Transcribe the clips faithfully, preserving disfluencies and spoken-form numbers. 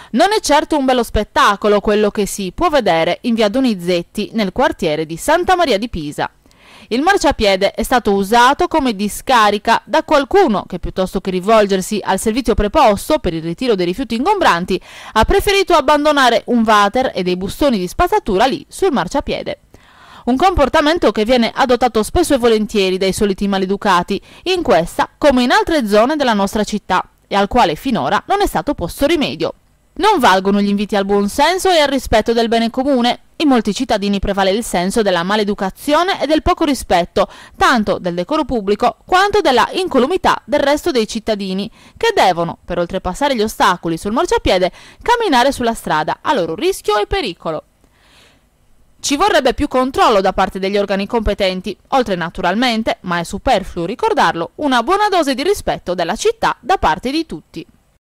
Non è certo un bello spettacolo quello che si può vedere in via Donizetti nel quartiere di Santa Maria di Pisa. Il marciapiede è stato usato come discarica da qualcuno che, piuttosto che rivolgersi al servizio preposto per il ritiro dei rifiuti ingombranti, ha preferito abbandonare un water e dei bustoni di spazzatura lì sul marciapiede. Un comportamento che viene adottato spesso e volentieri dai soliti maleducati, in questa come in altre zone della nostra città, e al quale finora non è stato posto rimedio. Non valgono gli inviti al buon senso e al rispetto del bene comune. In molti cittadini prevale il senso della maleducazione e del poco rispetto, tanto del decoro pubblico quanto della incolumità del resto dei cittadini, che devono, per oltrepassare gli ostacoli sul marciapiede, camminare sulla strada a loro rischio e pericolo. Ci vorrebbe più controllo da parte degli organi competenti, oltre naturalmente, ma è superfluo ricordarlo, una buona dose di rispetto della città da parte di tutti.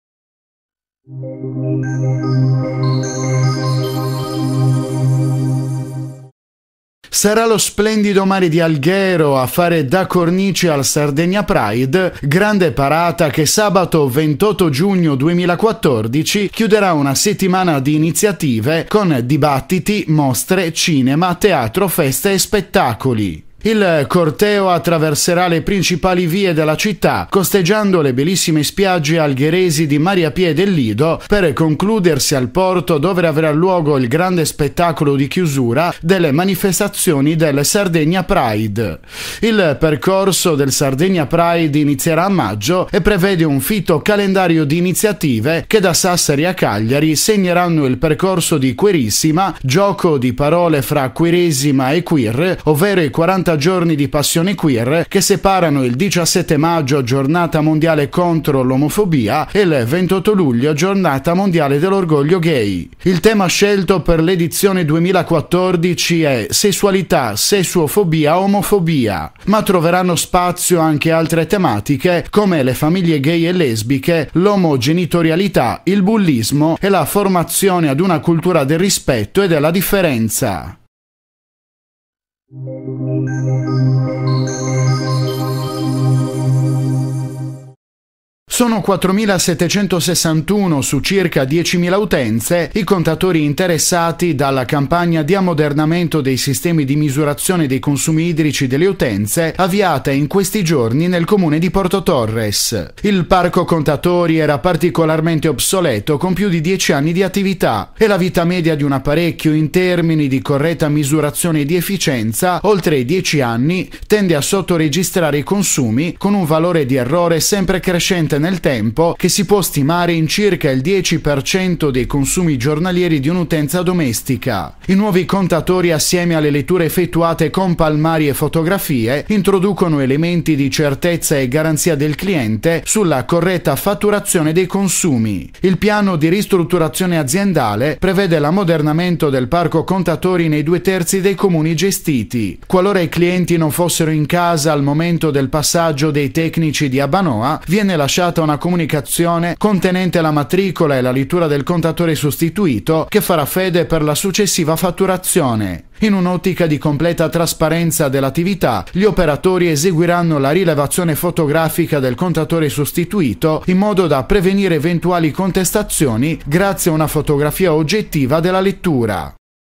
Sarà lo splendido mare di Alghero a fare da cornice al Sardegna Pride, grande parata che sabato ventotto giugno duemilaquattordici chiuderà una settimana di iniziative con dibattiti, mostre, cinema, teatro, feste e spettacoli. Il corteo attraverserà le principali vie della città, costeggiando le bellissime spiagge algheresi di Mariapia e del Lido, per concludersi al porto dove avrà luogo il grande spettacolo di chiusura delle manifestazioni del Sardegna Pride. Il percorso del Sardegna Pride inizierà a maggio e prevede un fitto calendario di iniziative che da Sassari a Cagliari segneranno il percorso di Queerissima, gioco di parole fra queresima e queer, ovvero i quaranta giorni di passione queer che separano il diciassette maggio, giornata mondiale contro l'omofobia, e il ventotto luglio, giornata mondiale dell'orgoglio gay. Il tema scelto per l'edizione duemilaquattordici è sessualità, sessuofobia, omofobia, ma troveranno spazio anche altre tematiche come le famiglie gay e lesbiche, l'omogenitorialità, il bullismo e la formazione ad una cultura del rispetto e della differenza. Sono quattromilasettecentosessantuno su circa diecimila utenze i contatori interessati dalla campagna di ammodernamento dei sistemi di misurazione dei consumi idrici delle utenze avviata in questi giorni nel comune di Porto Torres. Il parco contatori era particolarmente obsoleto con più di dieci anni di attività e la vita media di un apparecchio in termini di corretta misurazione e di efficienza, oltre i dieci anni, tende a sottoregistrare i consumi con un valore di errore sempre crescente nel nel tempo che si può stimare in circa il dieci per cento dei consumi giornalieri di un'utenza domestica. I nuovi contatori, assieme alle letture effettuate con palmari e fotografie, introducono elementi di certezza e garanzia del cliente sulla corretta fatturazione dei consumi. Il piano di ristrutturazione aziendale prevede l'ammodernamento del parco contatori nei due terzi dei comuni gestiti. Qualora i clienti non fossero in casa al momento del passaggio dei tecnici di Abbanoa, viene lasciata una comunicazione contenente la matricola e la lettura del contatore sostituito che farà fede per la successiva fatturazione. In un'ottica di completa trasparenza dell'attività, gli operatori eseguiranno la rilevazione fotografica del contatore sostituito in modo da prevenire eventuali contestazioni grazie a una fotografia oggettiva della lettura.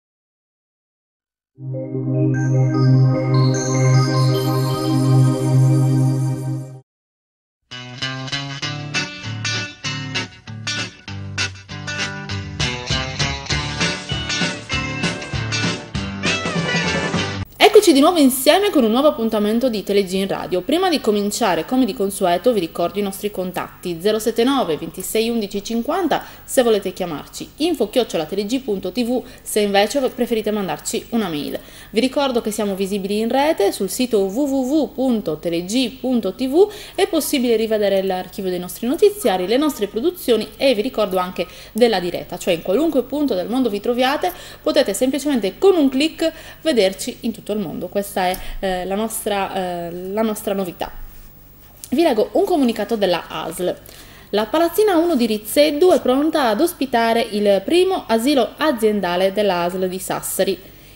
Eccoci di nuovo insieme con un nuovo appuntamento di TeleG in Radio. Prima di cominciare, come di consueto, vi ricordo i nostri contatti: zero sette nove ventisei undici cinquanta se volete chiamarci, info chiocciola teleg punto tv se invece preferite mandarci una mail. Vi ricordo che siamo visibili in rete sul sito w w w punto teleg punto tv, è possibile rivedere l'archivio dei nostri notiziari, le nostre produzioni e vi ricordo anche della diretta, cioè in qualunque punto del mondo vi troviate potete semplicemente con un clic vederci in tutto il mondo. Questa è eh, la, nostra, eh, la nostra novità. Vi leggo un comunicato della A S L. La Palazzina uno di Rizzeddu è pronta ad ospitare il primo asilo aziendale della A S L di Sassari.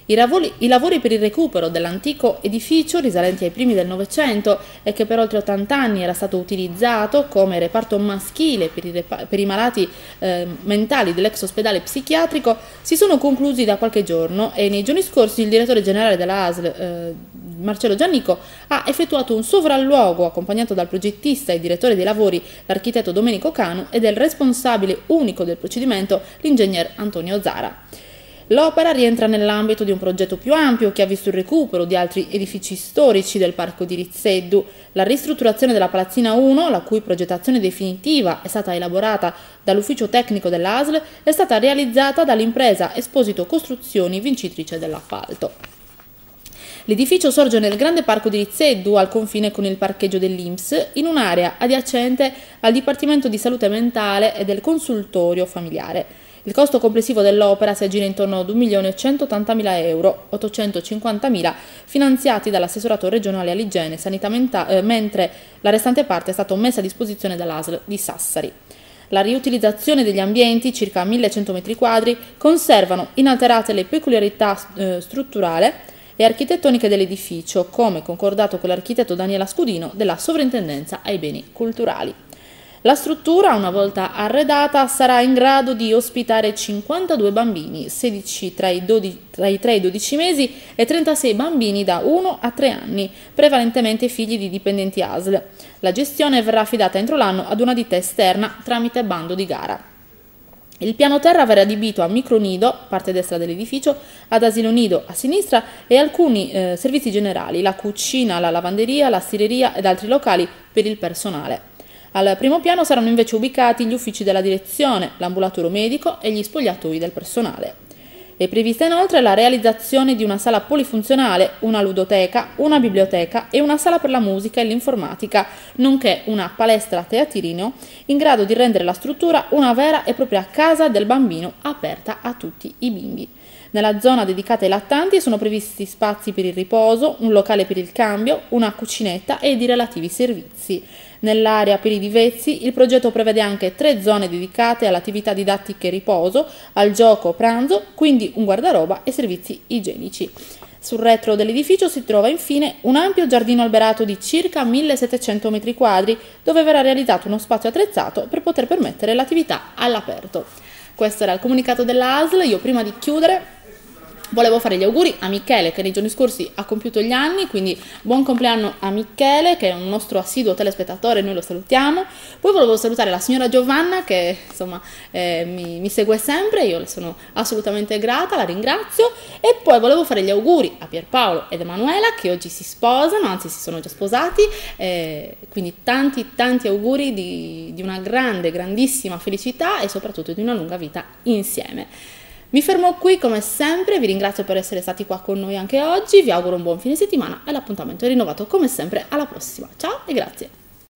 I lavori, I lavori per il recupero dell'antico edificio risalenti ai primi del Novecento e che per oltre ottanta anni era stato utilizzato come reparto maschile per i, repa- per i malati eh, mentali dell'ex ospedale psichiatrico si sono conclusi da qualche giorno e nei giorni scorsi il direttore generale della A S L, eh, Marcello Giannico, ha effettuato un sovralluogo accompagnato dal progettista e direttore dei lavori, l'architetto Domenico Canu, e del responsabile unico del procedimento, l'ingegner Antonio Zara. L'opera rientra nell'ambito di un progetto più ampio che ha visto il recupero di altri edifici storici del parco di Rizzeddu. La ristrutturazione della Palazzina uno, la cui progettazione definitiva è stata elaborata dall'ufficio tecnico dell'A S L, è stata realizzata dall'impresa Esposito Costruzioni, vincitrice dell'appalto. L'edificio sorge nel grande parco di Rizzeddu, al confine con il parcheggio dell'I N P S, in un'area adiacente al Dipartimento di Salute Mentale e del Consultorio Familiare. Il costo complessivo dell'opera si aggira intorno ad un milione centottantamila euro, ottocentocinquantamila finanziati dall'assessorato regionale all'igiene e sanità mentale, eh, mentre la restante parte è stata messa a disposizione dall'A S L di Sassari. La riutilizzazione degli ambienti, circa millecento metri quadri, conservano inalterate le peculiarità eh, strutturali e architettoniche dell'edificio, come concordato con l'architetto Daniela Scudino della Sovrintendenza ai Beni Culturali. La struttura, una volta arredata, sarà in grado di ospitare cinquantadue bambini, sedici tra i, dodici, tra i tre e i dodici mesi e trentasei bambini da uno a tre anni, prevalentemente figli di dipendenti A S L. La gestione verrà affidata entro l'anno ad una ditta esterna tramite bando di gara. Il piano terra verrà adibito a micronido, parte destra dell'edificio, ad asilo nido a sinistra e alcuni eh, servizi generali, la cucina, la lavanderia, la stireria ed altri locali per il personale. Al primo piano saranno invece ubicati gli uffici della direzione, l'ambulatorio medico e gli spogliatoi del personale. È prevista inoltre la realizzazione di una sala polifunzionale, una ludoteca, una biblioteca e una sala per la musica e l'informatica, nonché una palestra teatrino in grado di rendere la struttura una vera e propria casa del bambino aperta a tutti i bimbi. Nella zona dedicata ai lattanti sono previsti spazi per il riposo, un locale per il cambio, una cucinetta ed i relativi servizi. Nell'area per i divezzi il progetto prevede anche tre zone dedicate all'attività didattica e riposo, al gioco pranzo, quindi un guardaroba e servizi igienici. Sul retro dell'edificio si trova infine un ampio giardino alberato di circa millesettecento metri quadri, dove verrà realizzato uno spazio attrezzato per poter permettere l'attività all'aperto. Questo era il comunicato della A S L. Io prima di chiudere volevo fare gli auguri a Michele, che nei giorni scorsi ha compiuto gli anni, quindi buon compleanno a Michele, che è un nostro assiduo telespettatore, noi lo salutiamo. Poi volevo salutare la signora Giovanna, che insomma eh, mi, mi segue sempre, io le sono assolutamente grata, la ringrazio. E poi volevo fare gli auguri a Pierpaolo ed Emanuela, che oggi si sposano, anzi si sono già sposati, eh, quindi tanti tanti auguri di, di una grande, grandissima felicità e soprattutto di una lunga vita insieme. Mi fermo qui come sempre, vi ringrazio per essere stati qua con noi anche oggi, vi auguro un buon fine settimana e l'appuntamento è rinnovato come sempre alla prossima. Ciao e grazie!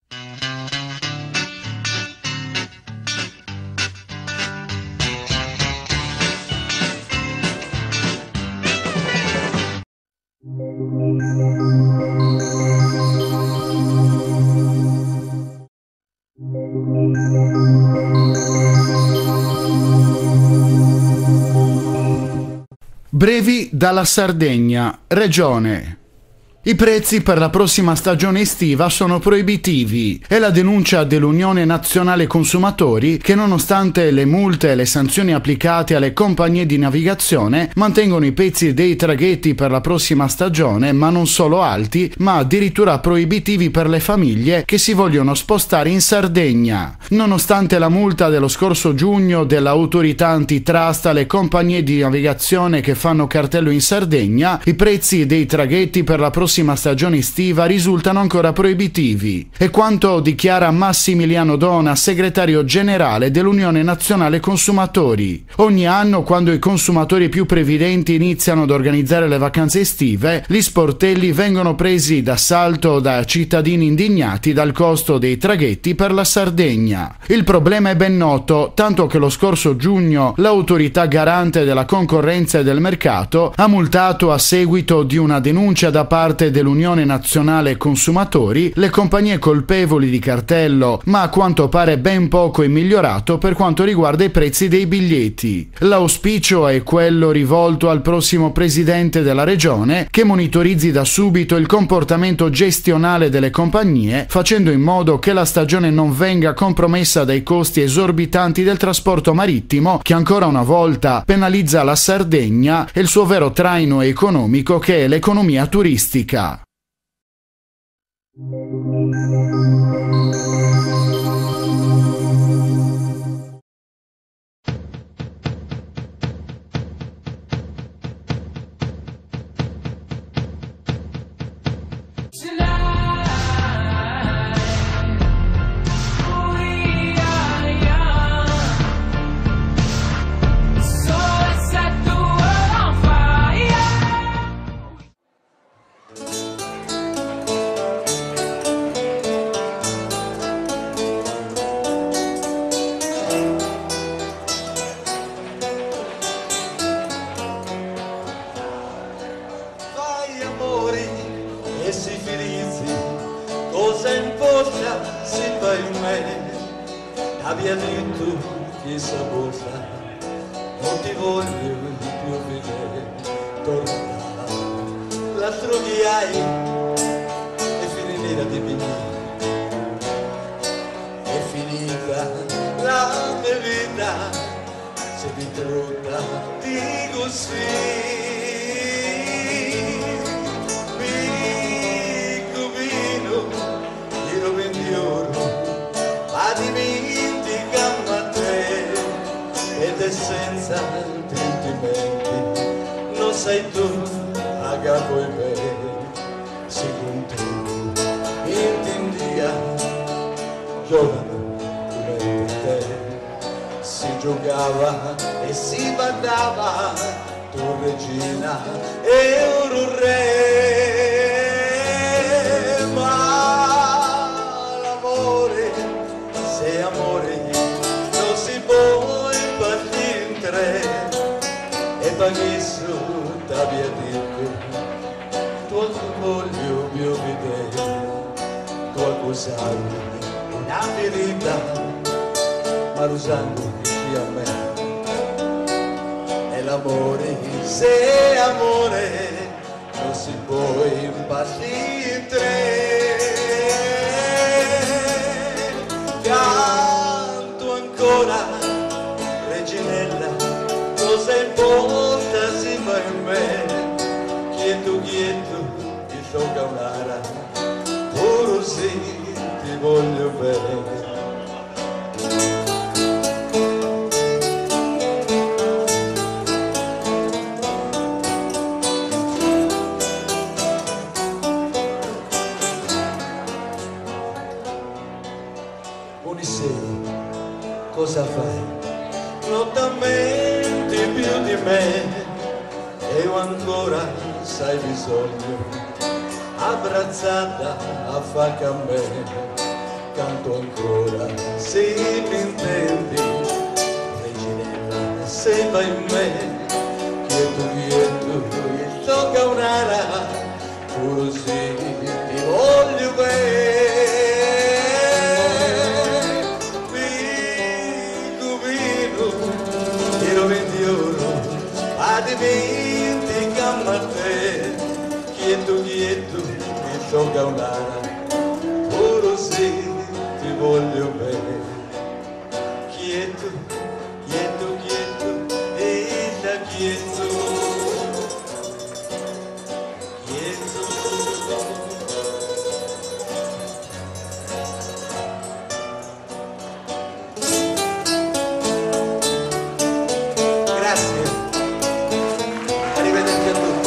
Brevi dalla Sardegna, regione. I prezzi per la prossima stagione estiva sono proibitivi. È la denuncia dell'Unione Nazionale Consumatori che, nonostante le multe e le sanzioni applicate alle compagnie di navigazione, mantengono i prezzi dei traghetti per la prossima stagione, ma non solo alti, ma addirittura proibitivi per le famiglie che si vogliono spostare in Sardegna. Nonostante la multa dello scorso giugno dell'autorità antitrust alle compagnie di navigazione che fanno cartello in Sardegna, i prezzi dei traghetti per la prossima stagione estiva risultano ancora proibitivi. È quanto dichiara Massimiliano Dona, segretario generale dell'Unione Nazionale Consumatori. Ogni anno, quando i consumatori più previdenti iniziano ad organizzare le vacanze estive, gli sportelli vengono presi d'assalto da cittadini indignati dal costo dei traghetti per la Sardegna. Il problema è ben noto, tanto che lo scorso giugno l'autorità garante della concorrenza e del mercato ha multato, a seguito di una denuncia da parte parte dell'Unione Nazionale Consumatori, le compagnie colpevoli di cartello, ma a quanto pare ben poco è migliorato per quanto riguarda i prezzi dei biglietti. L'auspicio è quello rivolto al prossimo presidente della regione che monitorizzi da subito il comportamento gestionale delle compagnie, facendo in modo che la stagione non venga compromessa dai costi esorbitanti del trasporto marittimo che ancora una volta penalizza la Sardegna e il suo vero traino economico che è l'economia turistica. E si felici, cosa importa se vai in me, abbia detto che saposa, non ti voglio più vedere, torna, l'altro che hai è finita di venire, è finita la mia vita, se ti trota di così. Dimenticammo a te ed è senza sentimenti, non sei tu a capo in me, secondo tu intendia, giovane come te, si giocava e si badava, tu regina e un re. E amore non si può impartire in tre e paghesso t'abbia detto tuo voglio mio vedere tua cosa una ferita ma lo sangue dici a me è l'amore se amore non si può impartire in tre. Canto ancora, reginella, cosa importa se va in me, quieto, quieto, ti tocca un'ara, puro sì, ti voglio bene. Cosa fai? Non t'ammenti più di me e io ancora sai bisogno abbracciata a fa a me canto ancora se mi intendi reginella se vai in me quieto quieto il tocca un'ara puro sì ti voglio bene. Dimenticammo a te, quieto, quieto, mi tocca un'ara, puro sì, ti voglio bene. Quieto, quieto, quieto, e da quieto, quieto. Grazie. Arrivederci a tutti.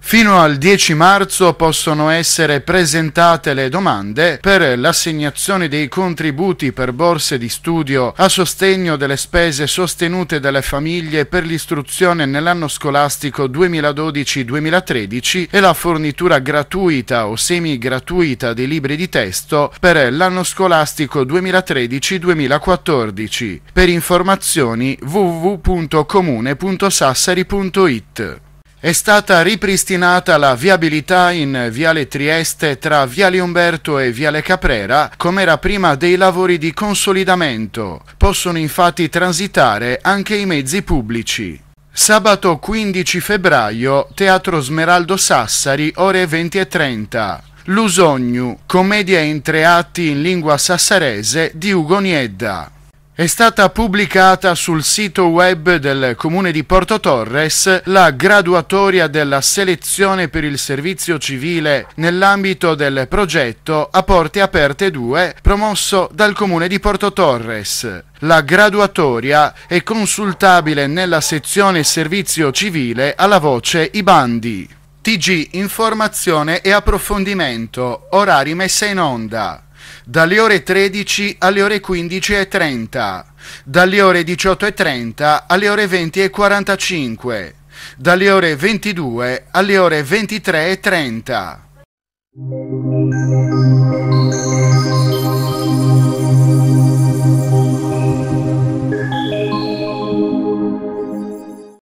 Fino al dieci marzo possono essere presentate le domande per l'assegnazione dei contributi per borse di studio a sostegno delle spese sostenute dalle famiglie per l'istruzione nell'anno scolastico duemiladodici duemilatredici e la fornitura gratuita o semi-gratuita dei libri di testo per l'anno scolastico duemilatredici duemilaquattordici. Per informazioni w w w punto comune punto sassari punto it. È stata ripristinata la viabilità in Viale Trieste tra Viale Umberto e Viale Caprera, come era prima dei lavori di consolidamento. Possono infatti transitare anche i mezzi pubblici. Sabato quindici febbraio, Teatro Smeraldo Sassari, ore venti e trenta. Lusognu, commedia in tre atti in lingua sassarese di Ugo Niedda. È stata pubblicata sul sito web del Comune di Porto Torres la graduatoria della selezione per il servizio civile nell'ambito del progetto A Porte Aperte due promosso dal Comune di Porto Torres. La graduatoria è consultabile nella sezione servizio civile alla voce I bandi. T G Informazione e approfondimento, orari messa in onda. Dalle ore tredici alle ore quindici e trenta, dalle ore diciotto e trenta alle ore venti e quarantacinque, dalle ore ventidue alle ore ventitré e trenta.